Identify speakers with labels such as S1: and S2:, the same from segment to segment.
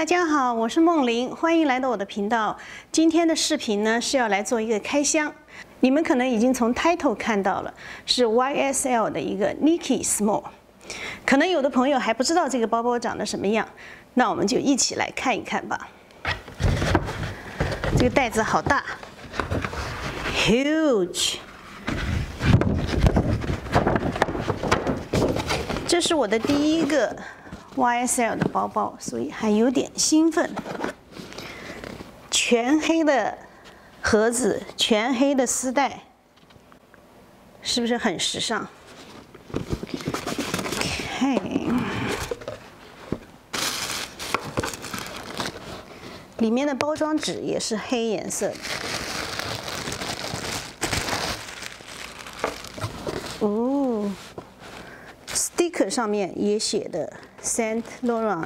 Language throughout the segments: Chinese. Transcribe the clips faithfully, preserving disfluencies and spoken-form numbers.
S1: 大家好，我是梦玲，欢迎来到我的频道。今天的视频呢是要来做一个开箱，你们可能已经从 title 看到了，是 Y S L 的一个 Nikki Small。可能有的朋友还不知道这个包包长得什么样，那我们就一起来看一看吧。这个袋子好大 ，huge。这是我的第一个 Y S L 的包包，所以还有点兴奋。全黑的盒子，全黑的丝带，是不是很时尚 ？OK， 里面的包装纸也是黑颜色的。哦。 sticker 上面也写的 Saint Laurent，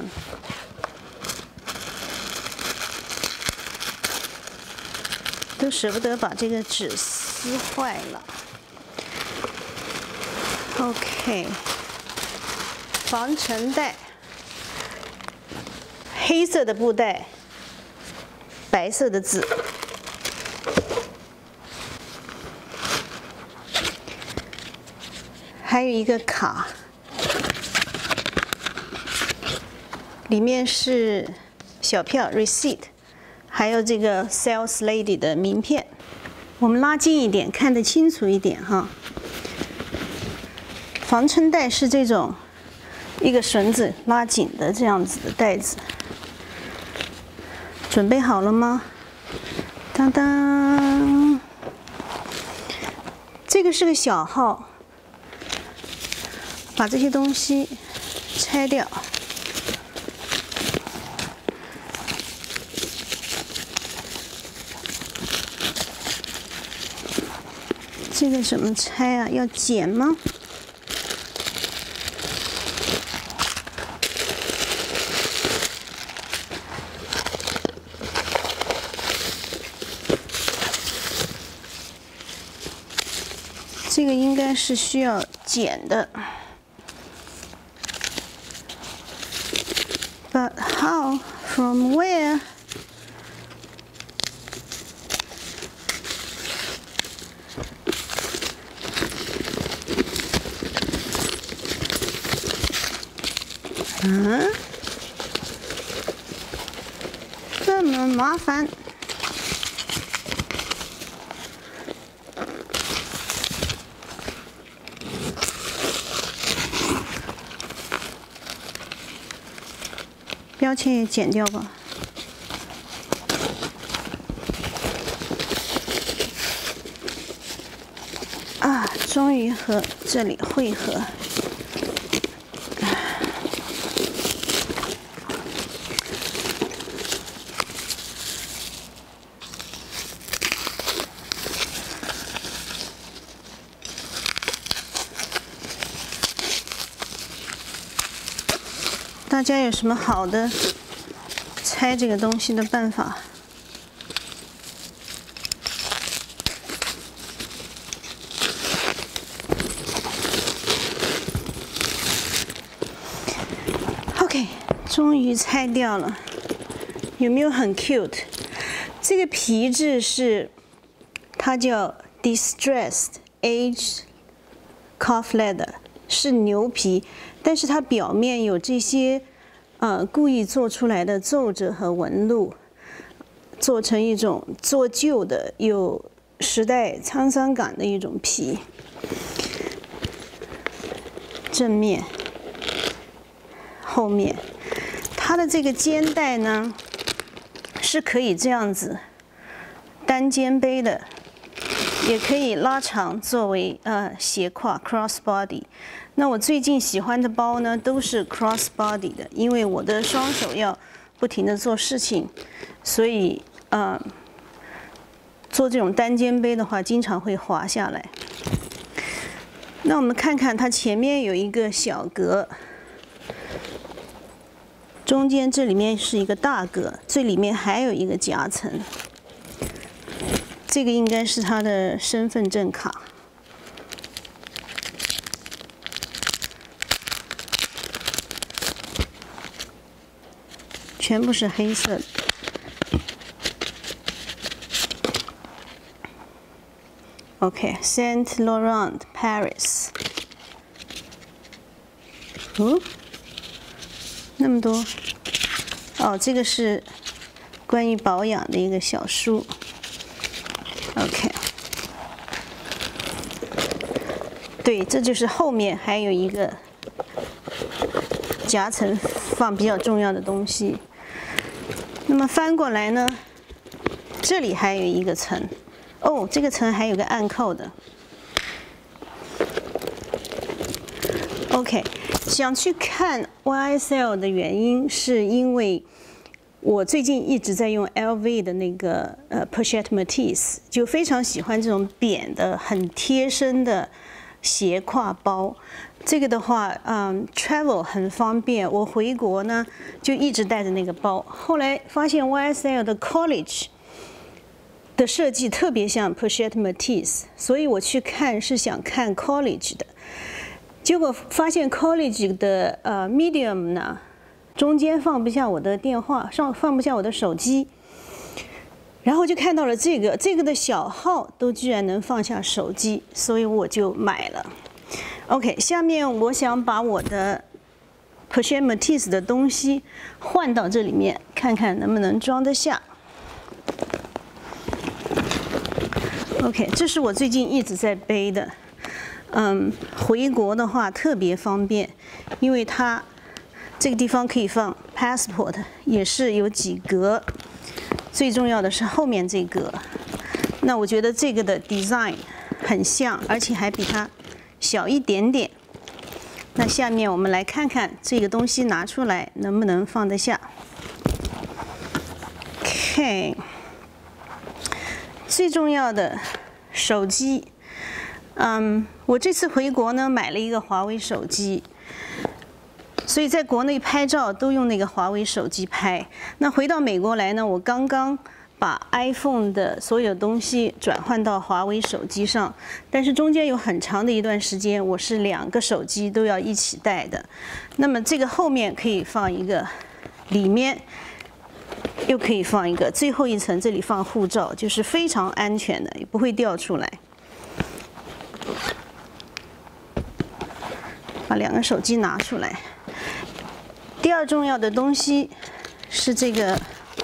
S1: 都舍不得把这个纸撕坏了。OK， 防尘袋，黑色的布袋，白色的字。 还有一个卡，里面是小票 receipt， 还有这个 sales lady 的名片。我们拉近一点，看得清楚一点哈。防尘袋是这种一个绳子拉紧的这样子的袋子。准备好了吗？当当，这个是个小号。 把这些东西拆掉，这个怎么拆啊？要剪吗？这个应该是需要剪的。 But how? From where? 嗯，这么麻烦。标签也剪掉吧。啊，终于和这里汇合。大家有什么好的拆这个东西的办法？OK， 终于拆掉了，有没有很 cute？ 这个皮质是它叫 distressed aged calf leather， 是牛皮。 但是它表面有这些，呃，故意做出来的皱褶和纹路，做成一种做旧的、有时代沧桑感的一种皮。正面、后面，它的这个肩带呢，是可以这样子单肩背的，也可以拉长作为呃斜挎 cross body。 那我最近喜欢的包呢，都是 cross body 的，因为我的双手要不停的做事情，所以呃，做这种单肩背的话，经常会滑下来。那我们看看它前面有一个小格，中间这里面是一个大格，最里面还有一个夹层，这个应该是它的身份证卡。 全部是黑色的。OK，Saint Laurent Paris。哦，那么多。哦，这个是关于保养的一个小书。OK。对，这就是后面还有一个夹层，放比较重要的东西。那么翻过来呢，这里还有一个层。哦，这个层还有个暗扣的。OK， 想去看 Y S L 的原因，是因为我最近一直在用 L V 的那个呃 Pochette Métis， 就非常喜欢这种扁的、很贴身的斜挎包。这个的话，嗯 ，travel 很方便。我回国呢，就一直带着那个包。后来发现 Y S L 的 College 的设计特别像 Pochette Métis， 所以我去看是想看 College 的。结果发现 College 的呃 Medium 呢，中间放不下我的电话，上放不下我的手机。然后就看到了这个，这个的小号都居然能放下手机，所以我就买了。OK， 下面我想把我的 Pochette Métis 的东西换到这里面，看看能不能装得下。OK， 这是我最近一直在背的。嗯，回国的话特别方便，因为它这个地方可以放 passport， 也是有几格。最重要的是后面这个，那我觉得这个的 design 很像，而且还比它小一点点。那下面我们来看看这个东西拿出来能不能放得下。OK， 最重要的手机，嗯，我这次回国呢买了一个华为手机。所以在国内拍照都用那个华为手机拍。那回到美国来呢，我刚刚把 iPhone 的所有东西转换到华为手机上，但是中间有很长的一段时间，我是两个手机都要一起带的。那么这个后面可以放一个，里面又可以放一个，最后一层这里放护照，就是非常安全的，也不会掉出来。把两个手机拿出来。第二重要的东西是这个，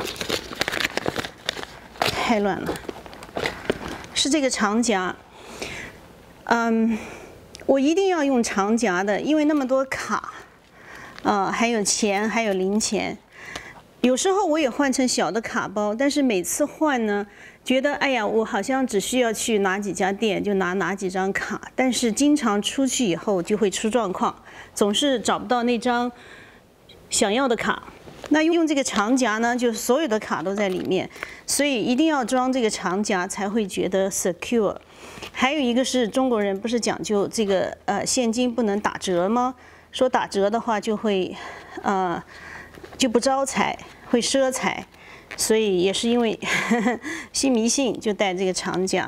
S1: 太乱了，是这个长夹。嗯，我一定要用长夹的，因为那么多卡，啊、呃，还有钱，还有零钱。有时候我也换成小的卡包，但是每次换呢，觉得哎呀，我好像只需要去哪几家店就拿哪几张卡，但是经常出去以后就会出状况，总是找不到那张想要的卡。那用这个长夹呢，就所有的卡都在里面，所以一定要装这个长夹才会觉得 secure。还有一个是中国人不是讲究这个呃现金不能打折吗？说打折的话就会呃就不招财，会赊财，所以也是因为呵呵信迷信就带这个长夹。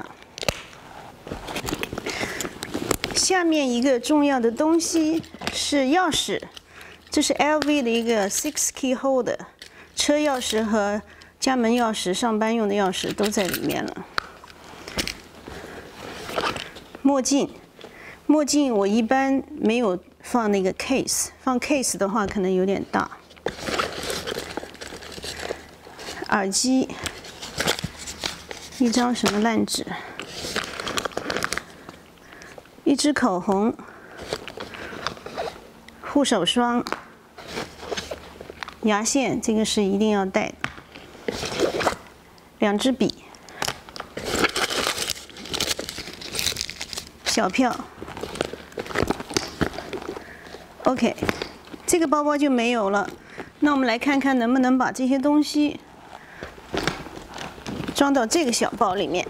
S1: 下面一个重要的东西是钥匙。这是 L V 的一个 six key holder， 车钥匙和家门钥匙、上班用的钥匙都在里面了。墨镜，墨镜我一般没有放那个 case， 放 case 的话可能有点大。耳机，一张什么烂纸，一支口红，护手霜。牙线，这个是一定要带的。两支笔，小票。OK， 这个包包就没有了。那我们来看看能不能把这些东西装到这个小包里面。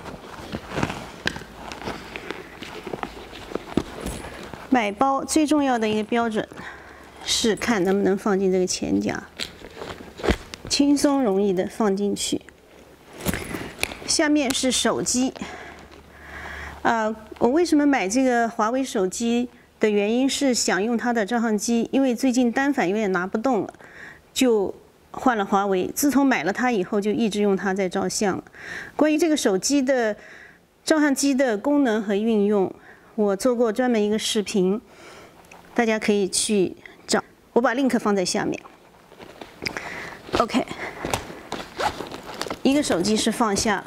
S1: 买包最重要的一个标准是看能不能放进这个钱夹，轻松容易的放进去。下面是手机，呃，我为什么买这个华为手机的原因是想用它的照相机，因为最近单反有点拿不动了，就换了华为，自从买了它以后，就一直用它在照相了。关于这个手机的照相机的功能和运用，我做过专门一个视频，大家可以去找，我把 link 放在下面。OK， 一个手机是放下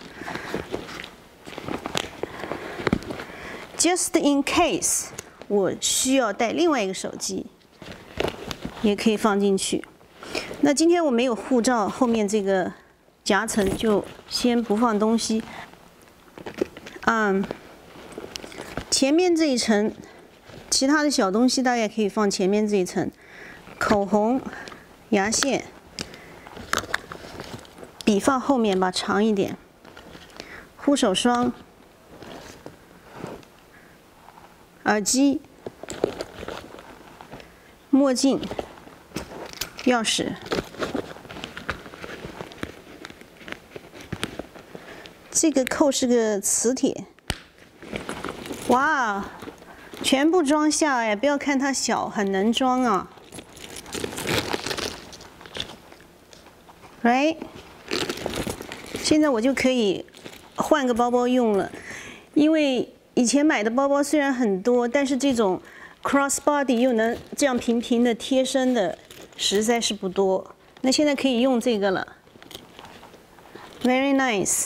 S1: ，just in case 我需要带另外一个手机，也可以放进去。那今天我没有护照，后面这个夹层就先不放东西。嗯，前面这一层，其他的小东西大概可以放前面这一层，口红、牙线，笔放后面吧，长一点，护手霜、耳机、墨镜、钥匙。这个扣是个磁铁，哇，全部装下哎！不要看它小，很能装啊。Right， 现在我就可以换个包包用了，因为以前买的包包虽然很多，但是这种 cross body 又能这样平平的贴身的实在是不多。那现在可以用这个了 ，Very nice。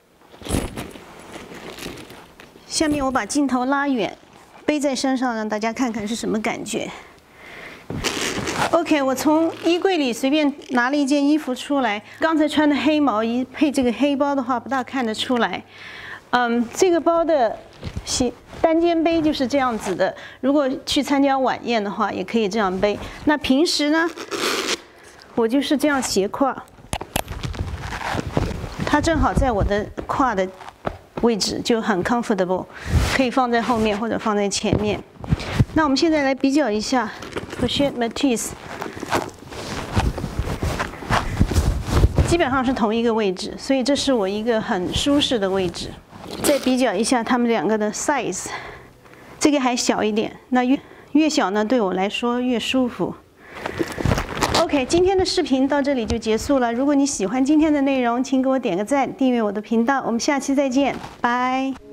S1: 下面我把镜头拉远，背在身上，让大家看看是什么感觉。OK， 我从衣柜里随便拿了一件衣服出来，刚才穿的黑毛衣配这个黑包的话，不大看得出来。嗯，这个包的斜单肩背就是这样子的，如果去参加晚宴的话，也可以这样背。那平时呢，我就是这样斜挎，它正好在我的胯的位置，就很 comfortable， 可以放在后面或者放在前面。那我们现在来比较一下 Pochette Métis， 基本上是同一个位置，所以这是我一个很舒适的位置。再比较一下它们两个的 size， 这个还小一点，那越越小呢，对我来说越舒服。OK， 今天的视频到这里就结束了。如果你喜欢今天的内容，请给我点个赞，订阅我的频道。我们下期再见，拜。